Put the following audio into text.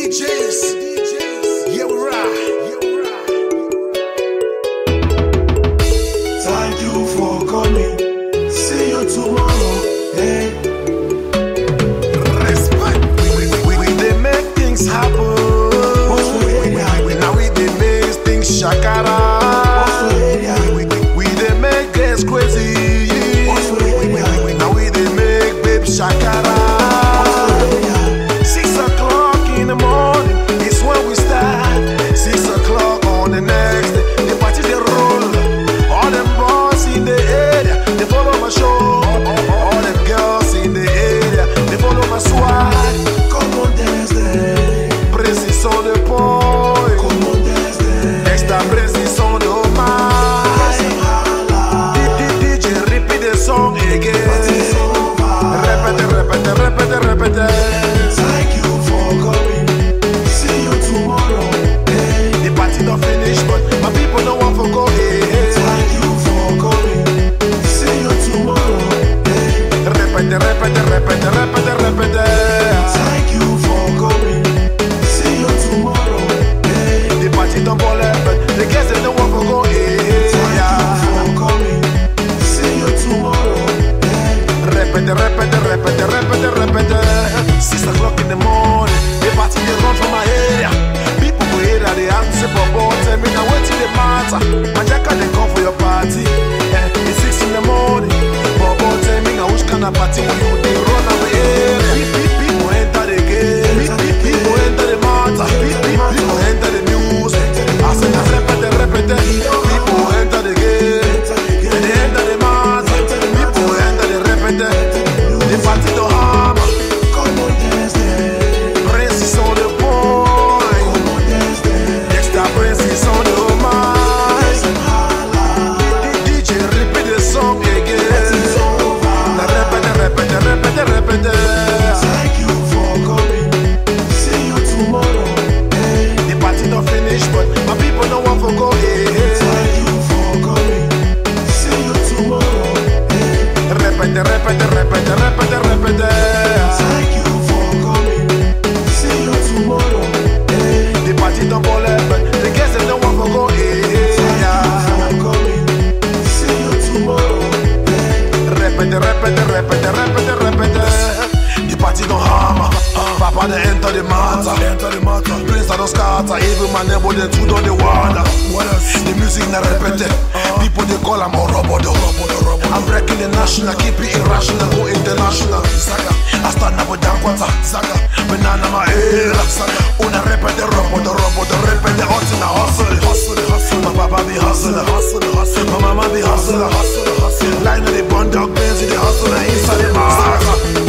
DJs, yeah, we ride. Thank you for coming. See you tomorrow. Hey. Respect. We they make things happen. Now we they make things shakara. We they make girls crazy. Now we they make babe shakara. 6 o'clock in the morning is when we start. 6 o'clock on the next day, the party they roll. All them boys in the area, they follow my show. All them girls in the area, they follow my swag. Come on, Dexter. Précis on the point. Come on, Dexter. Dexter précis on the mic. DJ repeat the song again. Repete. Thank you for coming. See you tomorrow. Hey. The party not finished, but my people don't want to go. Hey. Thank you for coming. See you tomorrow. Hey. Repete. Thank you for coming. See you tomorrow. Hey. The party don't ball but the guests they don't want to go. Hey. Thank you for coming. See you tomorrow. Hey. Repete. 6 o'clock in the morning, the party they run from my area. People go here and they answer for ball. Tell me now what it matter. My jacka they come for your party. It's 6 in the morning. Bobo tell me now which kind of party when you they run away. People enter the game. People enter the matter. People enter the news. I say repete. People enter the game. And they enter the matter. People enter the repete. The party don't hammer. Come on, Dexter. Précis on the point. Come on, Dexter. Dexter précis on the mic. DJ repeat the song again. Repete. Thank you for coming. See you tomorrow. Hey. The party not finished, but my people don't want to go. Thank you for coming. See you tomorrow. Hey. Repete. Thank you for coming. See you tomorrow. Hey. The party don't ball but the guests they don't want to go. Thank you for coming. See you tomorrow. Hey. Repete. The party don't hammer. Papa they enter the matter. Place that don't scatter. Even my neighbor they too don't they water. The music na repete. People they call I'm a robodo. I'm breaking the national, keep it irrational, go international. I stand up with Dankwata. Banana my era. Una repete robodo. Repete hot in the hustle. My papa be hustler. My mama be hustler. Line of the bun dog bands in the hustler inside the master.